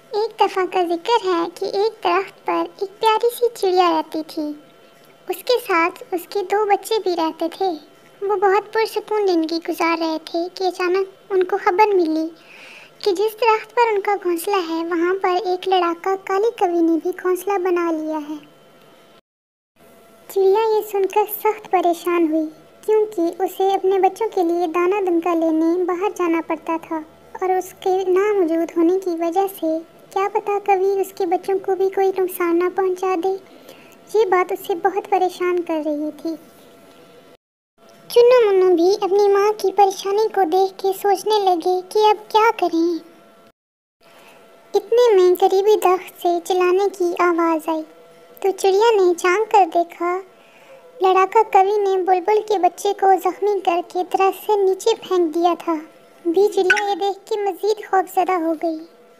ایک دفعہ کا ذکر ہے کہ ایک درخت پر ایک پیاری سی چڑیا رہتی تھی۔ اس کے ساتھ اس کے 2 بچے بھی رہتے تھے۔ وہ بہت پرسکون زندگی گزار رہے تھے کہ اچانک ان کو خبر ملی کہ جس درخت پر ان کا گھونسلہ ہے وہاں پر ایک لڑاکا کالی کوی نے بھی گھونسلہ بنا لیا ہے۔ چڑیا یہ سن کر سخت پریشان ہوئی کیونکہ اسے اپنے بچوں کے لیے دانہ دنکا لینے باہر جانا پڑتا تھا اور اس کے ناموجود ہونے کی وجہ سے کیا پتا کبھی اس کے بچوں کو بھی کوئی نقصان نہ پہنچا دے۔ یہ بات اسے بہت پریشان کر رہی تھی۔ چنو منو بھی اپنی ماں کی پریشانی کو دیکھ کے سوچنے لگے کہ اب کیا کریں۔ اتنے میں قریبی درخت سے چلانے کی آواز آئی تو چڑیا نے جھانک کر دیکھا لڑاکا کوی نے بلبل کے بچے کو زخمی کر کے درخت سے نیچے پھینک دیا تھا۔ چڑیا یہ دیکھ کے مزید خوفزدہ ہو گئی۔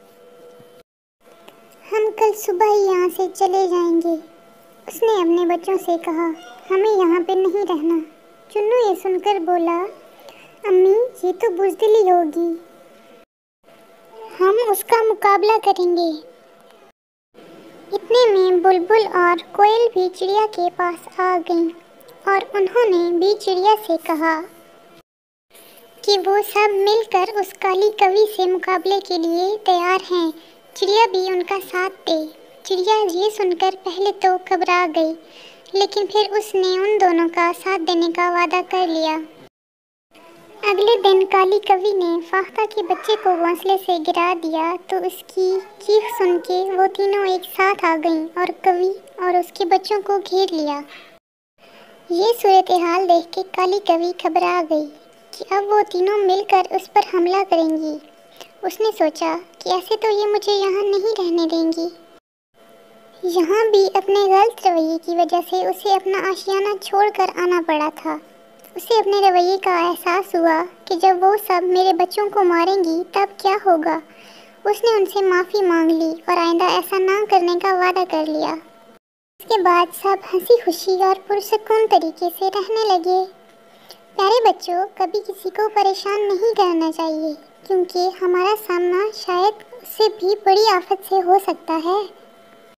ہم کل صبح ہی یہاں سے چلے جائیں گے، اس نے اپنے بچوں سے کہا، ہمیں یہاں پہ نہیں رہنا۔ چنو یہ سن کر بولا، امی یہ تو بزدلی ہوگی، ہم اس کا مقابلہ کریں گے۔ اتنے میں بلبل اور کوئل بھی چڑیا کے پاس آ گئیں اور انہوں نے بھی چڑیا سے کہا کہ وہ سب مل کر اس کالی کوی سے مقابلے کے لیے تیار ہیں، چڑیا بھی ان کا ساتھ دے۔ چڑیا یہ سن کر پہلے تو گھبرا گئی لیکن پھر اس نے ان دونوں کا ساتھ دینے کا وعدہ کر لیا۔ اگلے دن کالی کوی نے فاختہ کے بچے کو گھونسلے سے گرا دیا تو اس کی چیخ سن کے وہ تینوں ایک ساتھ آ گئیں اور کوی اور اس کے بچوں کو گھیر لیا۔ یہ صورتحال دیکھ کے کالی کوی گھبرا گئی کہ اب وہ تینوں مل کر اس پر حملہ کریں گی۔ اس نے سوچا کہ ایسے تو یہ مجھے یہاں نہیں رہنے دیں گی۔ یہاں بھی اپنے غلط رویے کی وجہ سے اسے اپنا آشیانہ چھوڑ کر آنا پڑا تھا۔ اسے اپنے رویے کا احساس ہوا کہ جب وہ سب میرے بچوں کو ماریں گی تب کیا ہوگا۔ اس نے ان سے معافی مانگ لی اور آئندہ ایسا نہ کرنے کا وعدہ کر لیا۔ اس کے بعد سب ہنسی خوشی اور پرسکون طریقے سے رہنے لگے۔ پیارے بچوں، کبھی کسی کو پریشان نہیں کرنا چاہیے کیونکہ ہمارا سامنا شاید اس سے بھی بڑی آفت سے ہو سکتا ہے۔